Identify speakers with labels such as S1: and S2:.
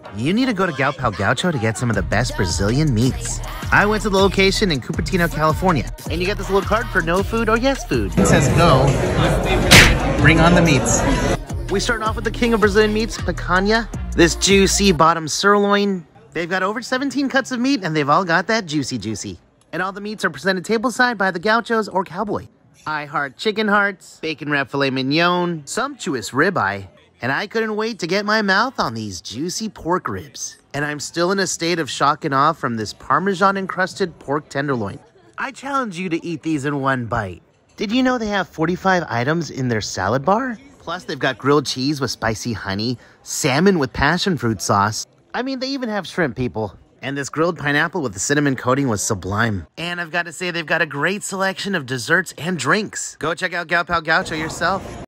S1: You need to go to Galpao Gaucho to get some of the best Brazilian meats. I went to the location in Cupertino, California, and you get this little card for no food or yes food. It says no, bring on the meats. We start off with the king of Brazilian meats, picanha. This juicy bottom sirloin. They've got over 17 cuts of meat, and they've all got that juicy. And all the meats are presented tableside by the gauchos or cowboy. I heart chicken hearts, bacon wrap filet mignon, sumptuous ribeye, and I couldn't wait to get my mouth on these juicy pork ribs. And I'm still in a state of shock and awe from this Parmesan-encrusted pork tenderloin. I challenge you to eat these in one bite. Did you know they have 45 items in their salad bar? Plus, they've got grilled cheese with spicy honey, salmon with passion fruit sauce. I mean, they even have shrimp, people. And this grilled pineapple with the cinnamon coating was sublime. And I've got to say, they've got a great selection of desserts and drinks. Go check out Galpao Gaucho yourself.